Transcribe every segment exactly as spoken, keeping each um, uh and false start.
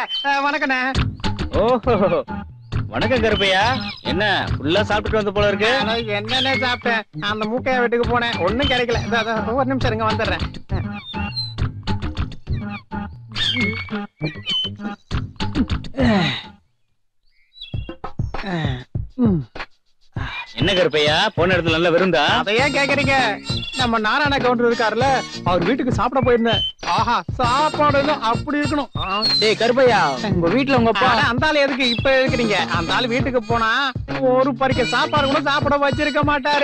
வணக்கண்ணே. ஓஹோ, வணக்கம் கருப்பையா. என்ன ஃபுல்லா சாப்பிட்டுட்டு வந்த போல இருக்கு? என்னன்னே சாப்பிட்டேன். அந்த மூக்கைய வீட்டுக்கு போனேன், ஒண்ணும் கிடைக்கல. ஒரு நிமிஷம் இருங்க, வந்துடுறேன். என்ன கருப்பையா, போன இடத்துல நல்ல விருந்தா? அதையே கேக்குறீங்க? நம்ம நாராயண கவுண்டர் இருக்காருல்ல, அவர் வீட்டுக்கு சாப்பிட போயிருந்தேன். ஆஹா, சாப்பாடு அப்படி இருக்கணும். டேய் கருப்பையா, உங்க வீட்டுல உங்க அப்பா அந்த ஆளு எதுக்கு இப்ப இருக்கிறீங்க? அந்த ஆளு வீட்டுக்கு போனா ஒரு பறிக்க சாப்பாடு கூட சாப்பிட வச்சிருக்க மாட்டாரு.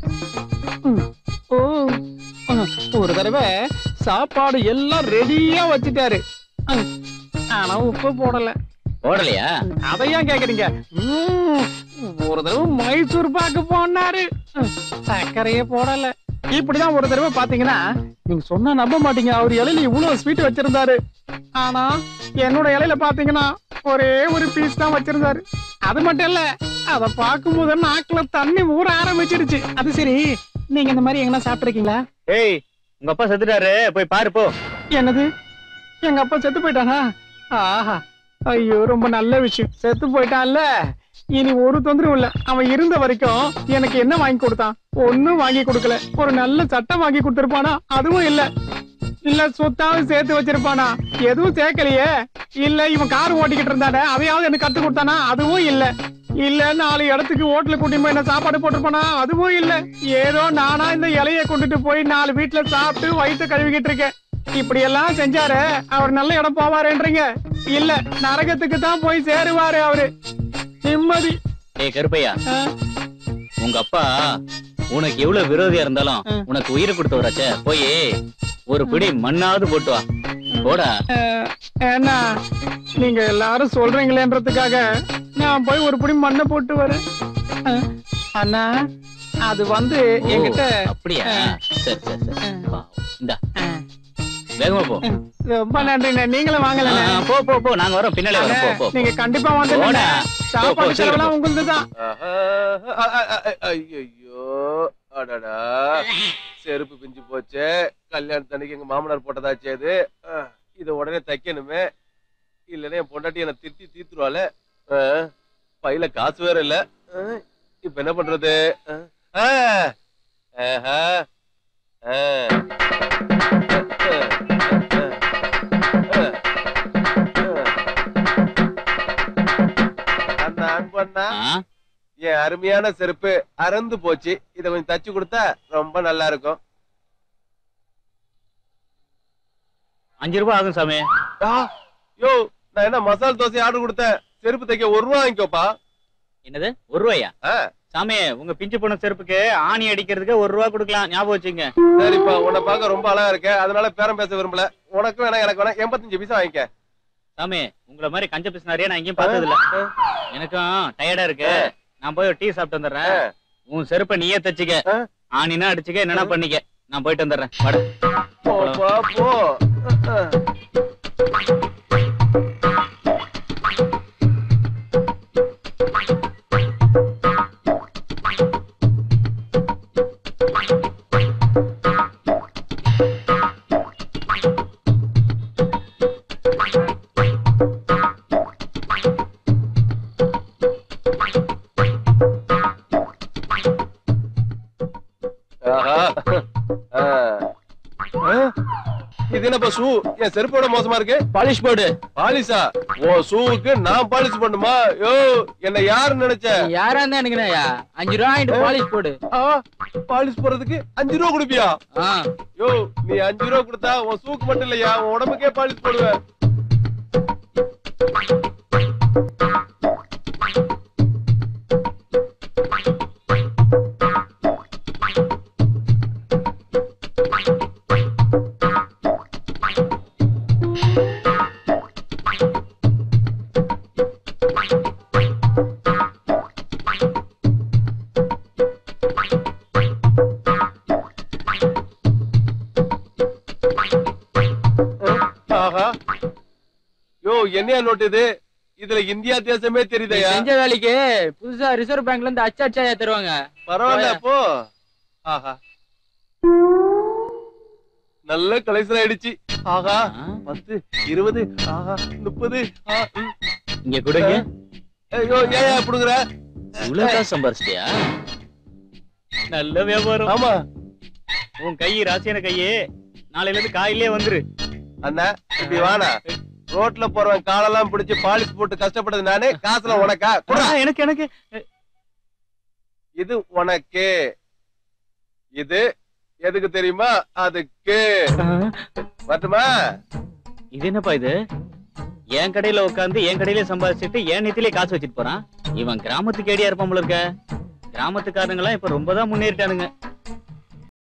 ஒரு தடவை சாப்பாடு எல்லாம் ரெடியா வச்சுட்டாரு, ஆனா உப்பு போடல. போடலையா? அதையும் கேக்குறீங்க? ஒரு தடவை மைசூர் பாக்கு போனாரு, சர்க்கரையே போடல. இப்படிதான் ஒரு தடவை பாத்தீங்கன்னா, நீங்க சொன்னா நம்ப மாட்டீங்க, அவர் இலையில இவ்வளவு ஸ்வீட் வச்சிருந்தாரு. ஆனா என்னோட இலையில பாத்தீங்கன்னா ஒரே ஒரு பீஸ் தான் வச்சிருந்தாரு. அது மட்டும் இல்ல, அத பாக்கும் போது நாக்குல தண்ணி ஊற ஆரம்பிச்சிருச்சு. அது சரி, நீங்க இந்த மாதிரி எங்கன்னா சாப்பிட்டுருக்கீங்களா? ஏய், உங்க அப்பா செத்துட்டாரு, போய் பாரு போ. என்னது, எங்க அப்பா செத்து போயிட்டானா? ஆஹா, ஐயோ, ரொம்ப நல்ல விஷயம். செத்து போயிட்டான்ல, இனி ஒரு தொந்தரவும் இல்ல. அவன் இருந்த வரைக்கும் எனக்கு என்ன வாங்கி கொடுத்தான்? ஒண்ணும் வாங்கி கொடுக்கல. ஒரு நல்ல சட்டை வாங்கி கொடுத்திருப்பானா? அதுவும் இல்ல. இல்ல சொத்தாவது சேர்த்து வச்சிருப்பானா? எதுவும் சேர்க்கலையே. இல்ல இவன் கார் ஓட்டிக்கிட்டு இருந்தானே, அதையாவது எனக்கு கத்து கொடுத்தானா? அதுவும் இல்ல. இல்ல நாலு இடத்துக்கு ஹோட்டலுக்கு கூட்டி போய் என்ன சாப்பாடு போட்டிருப்பானா? அதுவும் இல்ல. ஏதோ நானா இந்த இலைய கொண்டுட்டு போய் நாலு வீட்டுல சாப்பிட்டு வயிற்று கழுவிக்கிட்டு இருக்கேன். இப்படி எல்லாம் செஞ்சாரு, அவர் நல்ல இடம் போவாருன்றீங்க? இல்ல, நரகத்துக்கு தான் போய் சேருவாரு அவரு. நிம்மதி. ஏய் கருப்பையா, உங்க அப்பா உனக்கு எவ்வளவு விரோதியா இருந்தாலும் உனக்கு உயிரை கொடுத்தவராச்சே, போய் ஒரு பிடி மண்ணாவது போட்டு வா. போடா. ஏன்னா நீங்க எல்லாரும் சொல்றீங்களேன்றதுக்காக நான் போய் ஒரு பிடி மண்ணை போட்டு வரேன். அண்ணா, அது வந்து என்கிட்ட. அப்படியா? சரி சரி சரி, இந்தா வேகமா போ. ரொம்ப நன்றி. நீங்களும் வாங்கல. போ போ போ, நாங்க வரோம் பின்னாலே வரோம். போ. நீங்க கண்டிப்பா வந்து சாப்பாடு செலவெல்லாம் உங்களுக்கு தான். ஐயோ, அடடா, செருப்பு பிஞ்சு போச்சு. கல்யாணத்தன்னைக்கு எங்க மாமனார் போட்டதாச்சு. அது இத உடனே தைக்கணுமே, இல்லன்னா என் பொண்டாட்டி என்ன திட்டி தீத்துருவாள. பையில காசு வேற இல்ல. இப்ப என்ன பண்றது? என் அருமையான செருப்பு அறந்து போச்சு. இத கொஞ்சம் தச்சு கொடுத்தா ரொம்ப நல்லா இருக்கும். அஞ்சு ரூபாய் ஆகும் சாமி. யோ, நான் என்ன மசால் தோசை ஆர்டர் கொடுத்தேன், செருப்பு தைக்க ஒரு ரூபா வாங்கிக்கோப்பா. என்னது, ஒரு ரூபாயா? சாமி, உங்க பிஞ்சு போன செருப்புக்கு ஆணி அடிக்கிறதுக்கு ஒரு ரூபா கொடுக்கலாம், ஞாபகம் வச்சுங்க. சரிப்பா, உன்னை பார்க்க ரொம்ப அழகா இருக்க, அதனால பேரம் பேச விரும்பல. உனக்கும் வேணா எனக்கு வேணா எண்பத்தஞ்சு பைசா வாங்கிக்க. சாமி, உங்களை மாதிரி கஞ்ச பிசினாரியா நான் எங்கேயும் பார்த்தது இல்ல. எனக்கும் டயர்டா இருக்கு, நான் போய் ஒரு டீ சாப்பிட்டு வந்துடுறேன். உன் செருப்பை நீயே தச்சுக்க, ஆணினா அடிச்சுக்க, என்னன்னா பண்ணிக்க. நான் போயிட்டு வந்துடுறேன். வாடா போ. இது என்னப்பா ஷூ? என் செருப்போட மோசமா இருக்கு. பாலிஷ் போடு. பாலிஷா? ஓ, ஷூவுக்கு நான் பாலிஷ் பண்ணுமா? யோ, என்ன யாரு நினைச்ச? யாரா இருந்தா எனக்கு அஞ்சு ரூபாய் பாலிஷ் போடு. பாலிஷ் போறதுக்கு அஞ்சு ரூபா கொடுப்பியா? யோ, நீ அஞ்சு ரூபா கொடுத்தா உன் ஷூக்கு மட்டும் இல்லையா, உன் உடம்புக்கே பாலிஷ் போடுவேன். என்னையா நோட்டு இது? இதுல இந்தியா தேசமே தெரியுதையா? செஞ்ச வேலைக்கு புதுசா ரிசர்வ் பேங்க்ல இருந்து அச்சா அச்சாயா தருவாங்க. பரவாயில்ல போ. ஆஹா, யோ, என்ன நோட்டு இது? இதுல இந்தியா தேசமே தெரியுதையா? செஞ்ச வேலைக்கு புதுசா ரிசர்வ் பேங்க்ல இருந்து அச்சா அச்சாயா தருவாங்க. பரவாயில்ல போ. ஆஹா, பரவாயில்ல போ. நல்ல கலெக்ஷன் ஆயிடுச்சு. ஆகா பத்து இருபது ஆஹா முப்பது. இங்க கொடுங்க. ஐயோ ஏன் புடுங்குற? இவ்வளவு காசு சம்பாரிச்சிட்டியா? நல்ல வியாபாரம். ஆமா உன் கை ராசியான கையே நாளையில இருந்து காயிலே வந்துரு. அண்ணா இப்படி வாடா. ரோட்ல போறவன் காலெல்லாம் பிடிச்சு பாலிஷ் போட்டு கஷ்டப்பட்டது நானே. காசுல உனக்கா? எனக்கு எனக்கு இது உனக்கு. இது எதுக்கு தெரியுமா? அதுக்கு வரட்டுமா? இது என்னப்பா இது? என் கடையில உட்காந்து என் கடையில சம்பாதிச்சுட்டு என் நெத்திலே காசு வச்சுட்டு போறான். இவன் கிராமத்துக்கு ஏடியா இருப்பான் போல இருக்க. கிராமத்துக்காரங்க எல்லாம் இப்ப ரொம்பதான் முன்னேறிட்டானுங்க.